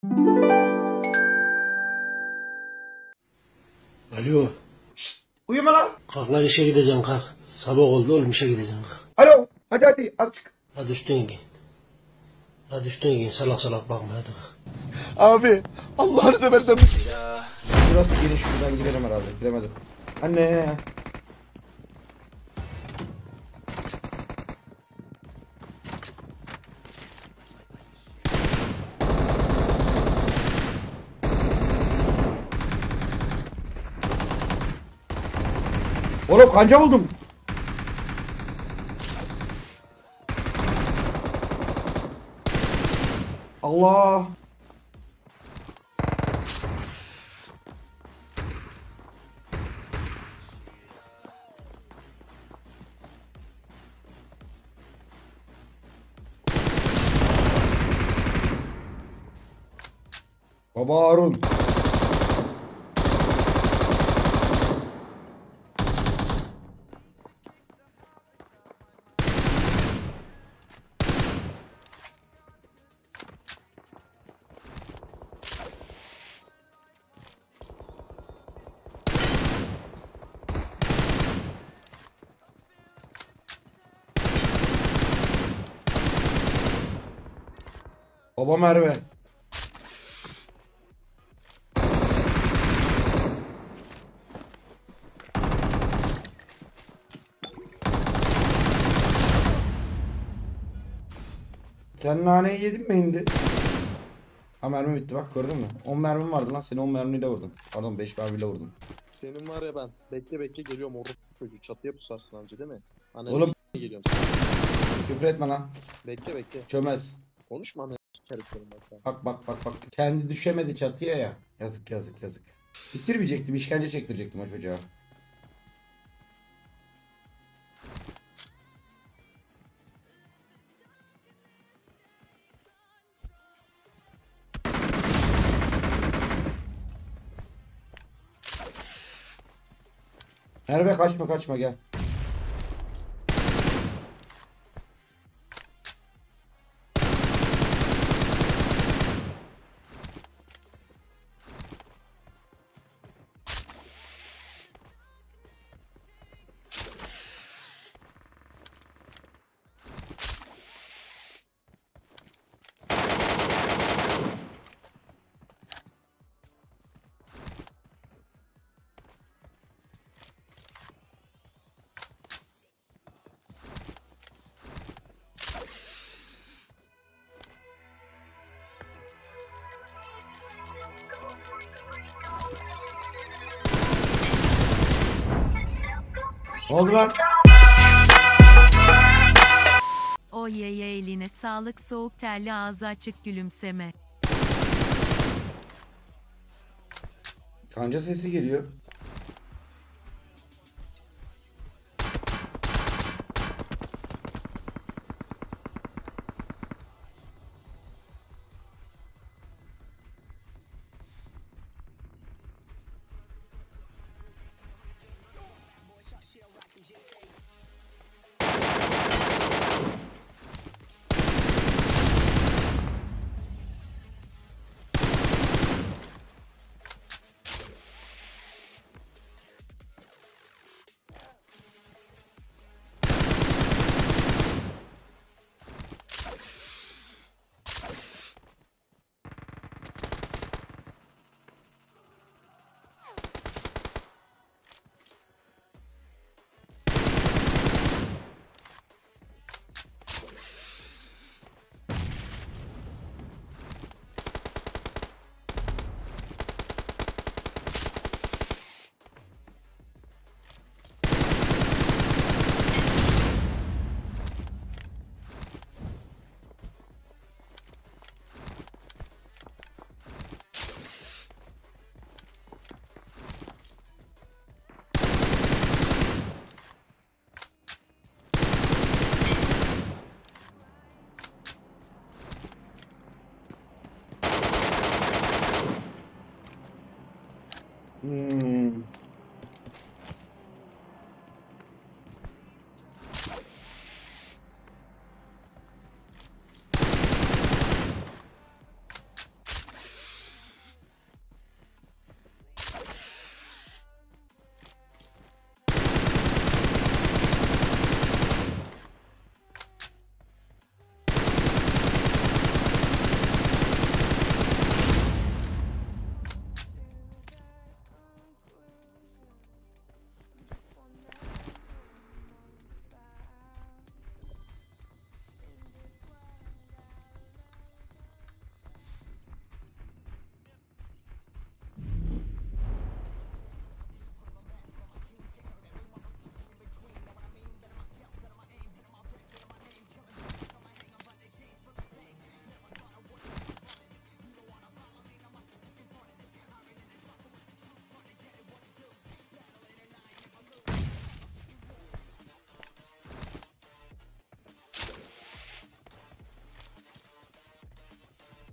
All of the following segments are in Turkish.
Alo. Şşt, uyuma lan. Kalk lan, işe gideceksin kalk. Sabah oldu oğlum, işe gideceksin kalk. Alo. Hadi azıcık. Hadi üstüne giyin. Hadi üstüne giyin, salak salak bakma hadi kalk. Abi Allah'ını seversen. Burası geniş, şuradan girelim herhalde. Giremedim. Anne. Oğlum kanca buldum. Allah. Baba Harun. Baba Merve. Sen naneyi yedin mi indi? Ha, mermi bitti bak, gördün mü? 10 mermim vardı lan, seni 10 mermiyle vurdum. Pardon, 5 mermiyle vurdum. Senin var ya ben. Bekle geliyorum orada çocuğu. Çatıya pusarsın amca değil mi? Ananı Oğlum. geliyorum sana. Küfür etme lan. Bekle. Çömez. Konuşma ananı sikerim bak. Bak. Kendi düşemedi çatıya ya. Yazık. Bitirmeyecektim, işkence çektirecektim o çocuğa. Merve kaçma gel. Ne oldu lan? O ye eline sağlık, soğuk terli ağzı açık gülümseme. Kanca sesi geliyor.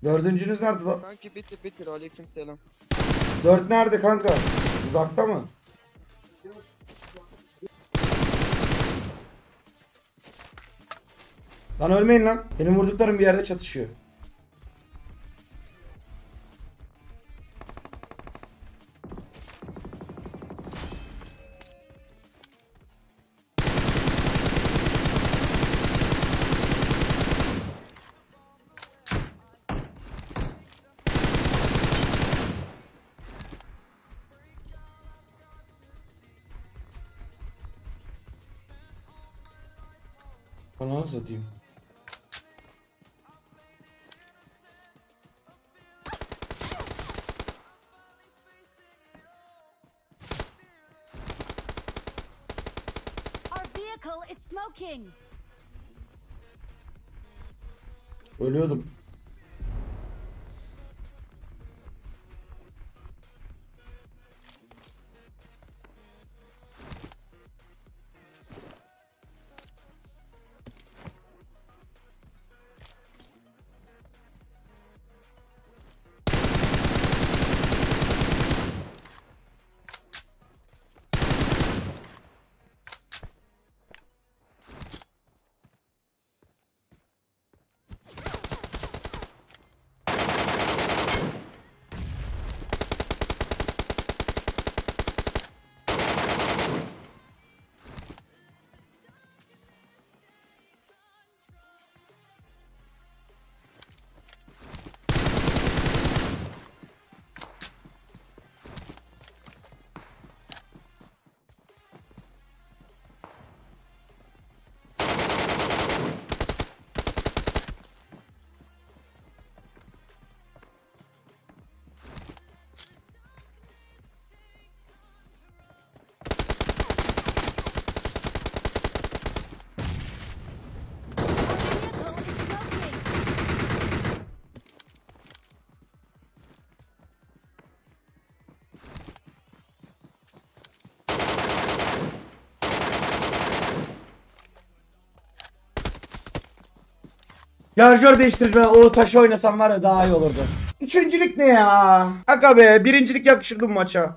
Dördüncünüz nerede lan? Kanki bitir aleykümselam. 4 nerede kanka? Uzakta mı? Lan ölmeyin lan. Benim vurduklarım bir yerde çatışıyor. Bana satayım. Our vehicle is smoking. Ölüyordum. Vehicle is smoking. Şarjör değiştirme o taşı oynasam var ya daha iyi olurdu. Üçüncülük ne ya? Aga be birincilik yakışırdı bu maça.